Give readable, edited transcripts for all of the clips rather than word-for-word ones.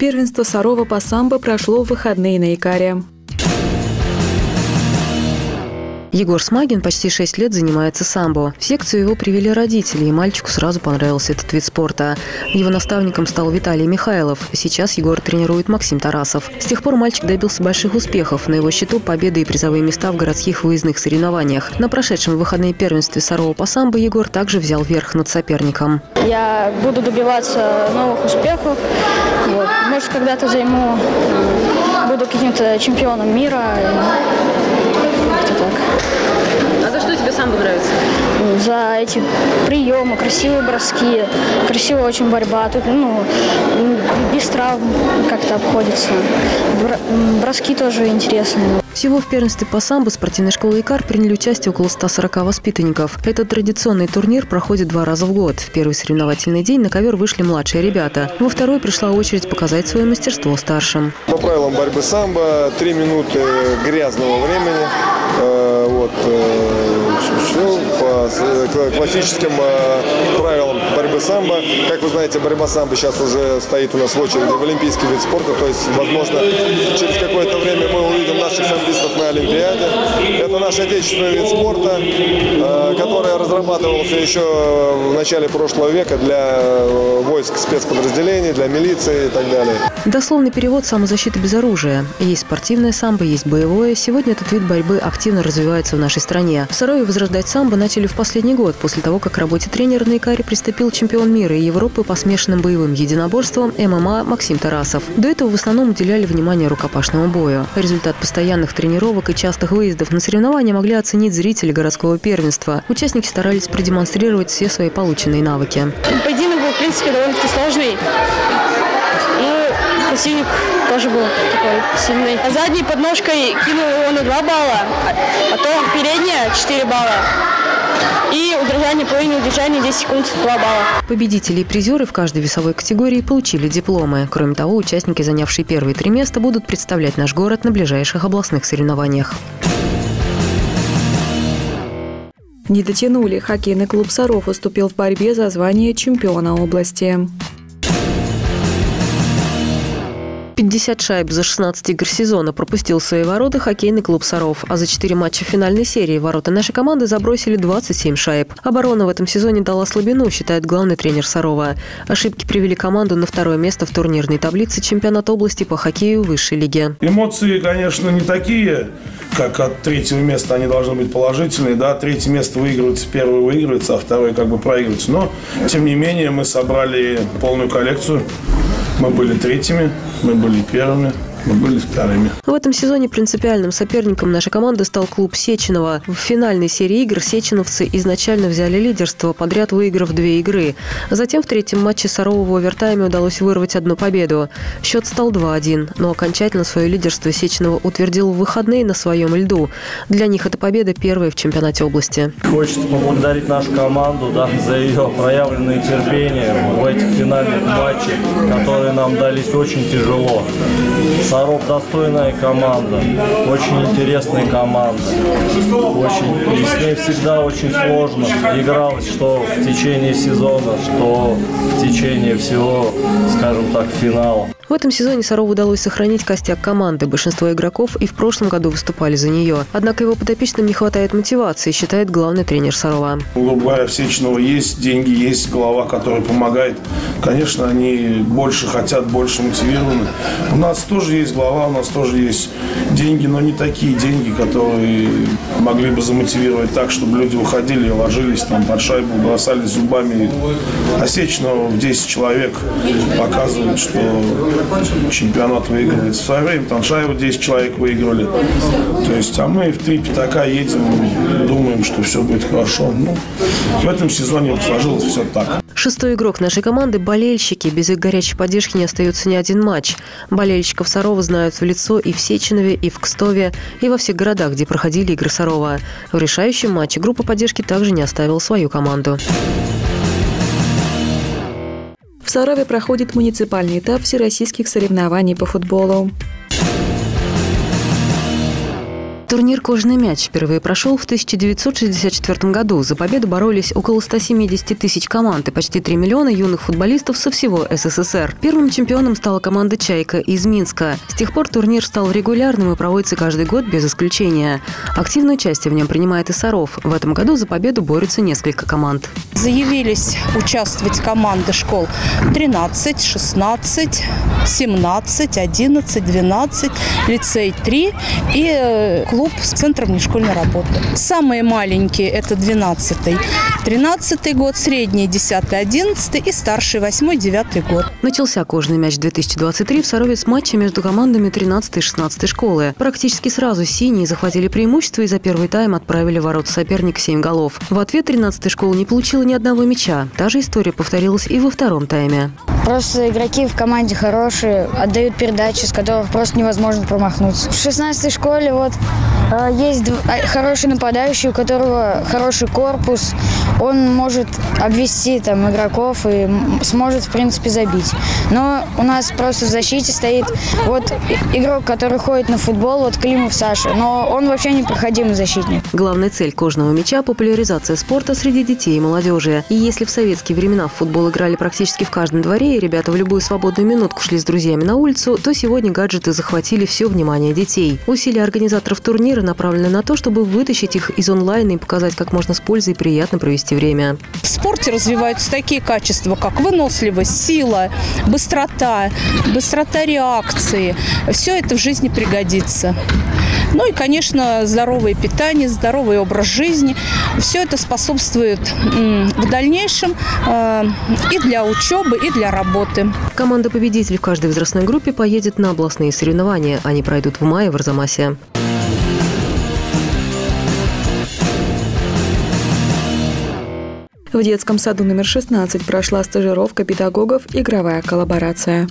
Первенство Сарова по самбо прошло в выходные на Икаре. Егор Смагин почти 6 лет занимается самбо. В секцию его привели родители, и мальчику сразу понравился этот вид спорта. Его наставником стал Виталий Михайлов. Сейчас Егор тренирует Максим Тарасов. С тех пор мальчик добился больших успехов. На его счету победы и призовые места в городских выездных соревнованиях. На прошедшем в выходные первенстве Сарова по самбо Егор также взял верх над соперником. Я буду добиваться новых успехов. Может, когда-то буду каким-то чемпионом мира. А за что тебе самбо нравится? За эти приемы, красивые броски, красивая очень борьба. Тут, без травм как-то обходится. Броски тоже интересные. Всего в первенстве по самбо спортивной школы «Икар» приняли участие около 140 воспитанников. Этот традиционный турнир проходит 2 раза в год. В первый соревновательный день на ковер вышли младшие ребята. Во второй пришла очередь показать свое мастерство старшим. По правилам борьбы самбо 3 минуты грязного времени. Все по классическим правилам борьбы самбо. Как вы знаете, борьба самбо сейчас уже стоит у нас в очереди в олимпийский вид спорта. То есть, возможно, через какое-то время мы увидим наших самбистов на Олимпиаде. Это наш отечественный вид спорта, который разрабатывался еще в начале прошлого века для войск, спецподразделений, для милиции и так далее. Дословный перевод «самозащита без оружия». Есть спортивное самбо, есть боевое. Сегодня этот вид борьбы активно развивается в нашей стране. В Сарове возрождать самбо начали в последний год, после того, как к работе тренера на Икаре приступил чемпион мира и Европы по смешанным боевым единоборствам ММА Максим Тарасов. До этого в основном уделяли внимание рукопашному бою. Результат постоянных тренировок и частых выездов на соревнования могли оценить зрители городского первенства. Участники старались продемонстрировать все свои полученные навыки. Поединок был, в принципе, довольно-таки сложный. Противник тоже был такой сильный. Задней подножкой кинул его на 2 балла, потом передняя 4 балла. И удержание, половина удержания 10 секунд 2 балла. Победители и призеры в каждой весовой категории получили дипломы. Кроме того, участники, занявшие первые 3 места, будут представлять наш город на ближайших областных соревнованиях. Не дотянули. Хоккейный клуб «Саров» уступил в борьбе за звание чемпиона области. 50 шайб за 16 игр сезона пропустил в свои ворота хоккейный клуб «Саров», а за 4 матча финальной серии ворота нашей команды забросили 27 шайб. Оборона в этом сезоне дала слабину, считает главный тренер «Сарова». Ошибки привели команду на 2-е место в турнирной таблице чемпионата области по хоккею высшей лиги. Эмоции, конечно, не такие, как от 3-го места они должны быть положительные. Да, 3-е место выигрывается, 1-й выигрывается, а 2-й проигрывается. Но, тем не менее, мы собрали полную коллекцию. Мы были 3-ми, мы были 1-ми, мы были 2-ми. В этом сезоне принципиальным соперником нашей команды стал клуб Сеченова. В финальной серии игр сеченовцы изначально взяли лидерство, подряд выиграв 2 игры. Затем в 3-м матче Сарову в овертайме удалось вырвать 1 победу. Счет стал 2-1, но окончательно свое лидерство Сеченова утвердил в выходные на своем льду. Для них это победа 1-я в чемпионате области. Хочется поблагодарить нашу команду за ее проявленное терпение в этих финальных матчах, которые нам дались очень тяжело. Саров достойная команда, очень интересная команда. И с ней всегда очень сложно игралось, что в течение сезона, что в течение всего, скажем так, финала. В этом сезоне Сарову удалось сохранить костяк команды. Большинство игроков и в прошлом году выступали за нее. Однако его подопечным не хватает мотивации, считает главный тренер Сарова. Грубо говоря, в Сеченово есть деньги, есть голова, которая помогает. Конечно, они больше хотят, больше мотивированы. У нас тоже есть голова, у нас тоже есть деньги, но не такие деньги, которые могли бы замотивировать так, чтобы люди выходили и ложились там под шайбу, бросались зубами. А Сеченово в 10 человек показывает, что чемпионат выигрывается. В свое время Таншаева 10 человек выигрывали. То есть, а мы в 3 пятака едем, думаем, что все будет хорошо. В этом сезоне вот сложилось все так. 6-й игрок нашей команды – болельщики. Без их горячей поддержки не остается ни один матч. Болельщиков Сарова знают в лицо и в Сеченове, и в Кстове, и во всех городах, где проходили игры Сарова. В решающем матче группа поддержки также не оставила свою команду. В Сарове проходит муниципальный этап всероссийских соревнований по футболу. Турнир «Кожаный мяч» впервые прошел в 1964 году. За победу боролись около 170 тысяч команд и почти 3 миллиона юных футболистов со всего СССР. Первым чемпионом стала команда «Чайка» из Минска. С тех пор турнир стал регулярным и проводится каждый год без исключения. Активное участие в нем принимает и Саров. В этом году за победу борются несколько команд. Заявились участвовать команды школ 13, 16, 17, 11, 12, лицей 3 и клуб с центром внешкольной работы. Самые маленькие – это 12-й, 13-й год, средний – 10-й, 11-й и старший – 8-й, 9-й год. Начался «Кожаный мяч» 2023 в Сарове с матча между командами 13-й и 16-й школы. Практически сразу синие захватили преимущество и за первый тайм отправили в ворота соперника 7 голов. В ответ 13-я школа не получила ни одного мяча. Та же история повторилась и во втором тайме. Просто игроки в команде хорошие, отдают передачи, с которых просто невозможно промахнуться. В 16-й школе есть хороший нападающий, у которого хороший корпус. Он может обвести игроков и сможет, в принципе, забить. Но у нас просто в защите стоит игрок, который ходит на футбол, Климов Саша. Но он вообще непроходимый защитник. Главная цель «Кожаного мяча» – популяризация спорта среди детей и молодежи. И если в советские времена в футбол играли практически в каждом дворе, и ребята в любую свободную минутку шли с друзьями на улицу, то сегодня гаджеты захватили все внимание детей. Усилия организаторов турнира направлены на то, чтобы вытащить их из онлайна и показать, как можно с пользой и приятно провести время. В спорте развиваются такие качества, как выносливость, сила, быстрота реакции. Все это в жизни пригодится. Ну и, конечно, здоровое питание, здоровый образ жизни. Все это способствует в дальнейшем и для учебы, и для работы. Команда-победитель в каждой возрастной группе поедет на областные соревнования. Они пройдут в мае в Арзамасе. В детском саду номер 16 прошла стажировка педагогов «Игровая коллаборация».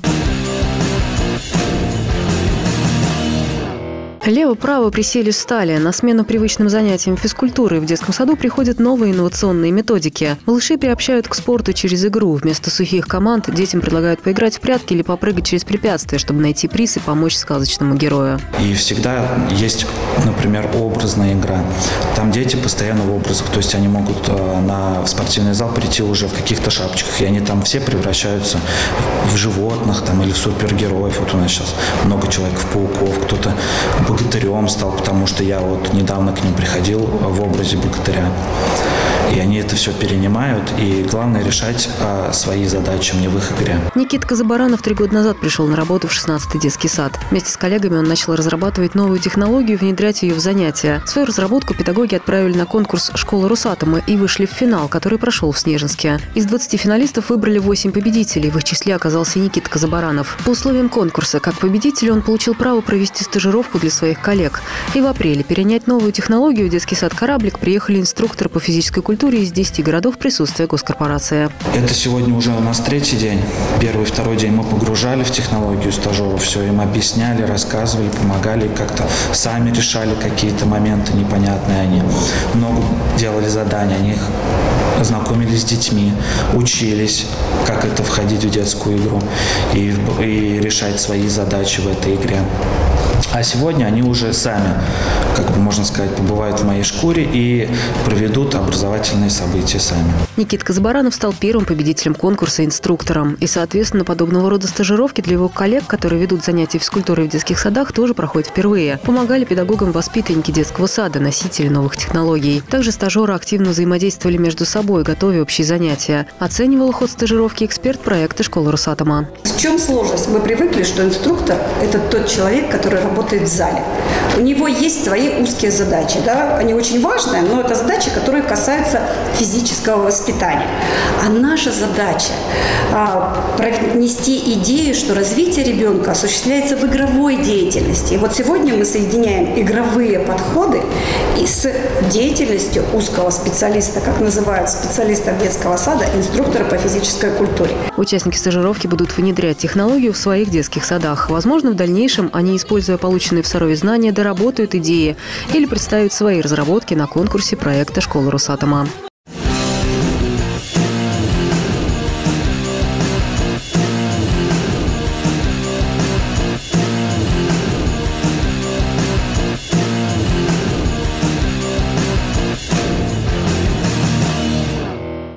Лево-право присели, встали. На смену привычным занятиям физкультуры в детском саду приходят новые инновационные методики. Малышей приобщают к спорту через игру. Вместо сухих команд детям предлагают поиграть в прятки или попрыгать через препятствия, чтобы найти приз и помочь сказочному герою. И всегда есть, например, образная игра. Там дети постоянно в образах. То есть они могут в спортивный зал прийти уже в каких-то шапочках. И они там все превращаются в животных или в супергероев. Вот у нас сейчас много человеков-пауков, кто-то богатырем стал, потому что я недавно к ним приходил в образе богатыря. И они это все перенимают, и главное решать свои задачи мне в их игре. Никита Казабаранов 3 года назад пришел на работу в 16-й детский сад. Вместе с коллегами он начал разрабатывать новую технологию, внедрять ее в занятия. Свою разработку педагоги отправили на конкурс «Школа Росатома» и вышли в финал, который прошел в Снежинске. Из 20 финалистов выбрали 8 победителей. В их числе оказался и Никита Казабаранов. По условиям конкурса, как победитель, он получил право провести стажировку для своих коллег. И в апреле перенять новую технологию в детский сад «Кораблик» приехали инструкторы по физической культуре из 10 городов присутствия госкорпорации. Это сегодня уже у нас 3-й день. 1-й, 2-й день мы погружали в технологию стажеров, все им объясняли, рассказывали, помогали, как-то сами решали какие-то моменты непонятные. Они много делали заданий, они знакомились с детьми, учились, как это входить в детскую игру и решать свои задачи в этой игре. А сегодня они уже сами, можно сказать, побывают в моей шкуре и проведут образовательные события сами. Никита Казабаранов стал первым победителем конкурса инструктором. И, соответственно, подобного рода стажировки для его коллег, которые ведут занятия физкультурой в детских садах, тоже проходят впервые. Помогали педагогам воспитанники детского сада, носители новых технологий. Также стажеры активно взаимодействовали между собой, готовя общие занятия. Оценивал ход стажировки эксперт проекта «Школа Росатома». В чем сложность? Мы привыкли, что инструктор – это тот человек, который работает в зале. У него есть свои узкие задачи. Да? Они очень важные, но это задачи, которые касаются физического воспитания. А наша задача пронести идею, что развитие ребенка осуществляется в игровой деятельности. И вот сегодня мы соединяем игровые подходы и с деятельностью узкого специалиста, как называют специалистов детского сада, инструктора по физической культуре. Участники стажировки будут внедрять технологию в своих детских садах. Возможно, в дальнейшем они, используя полученные в Сарове знания, доработают идеи или представят свои разработки на конкурсе проекта «Школа Росатома».